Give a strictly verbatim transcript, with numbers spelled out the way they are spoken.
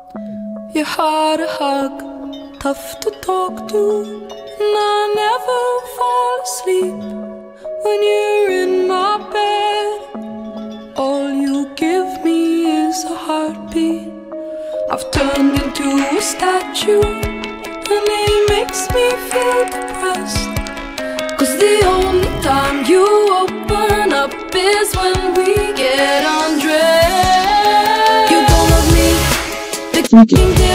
You're hard to hug, tough to talk to, and I never fall asleep when you're in my bed. All you give me is a heartbeat. I've turned into a statue, and it makes me feel depressed. Cause the only time you open up is when we get undressed. You don't love me, the